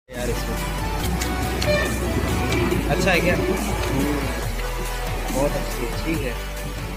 यार इसमें अच्छा है क्या? बहुत अच्छी है, ठीक है।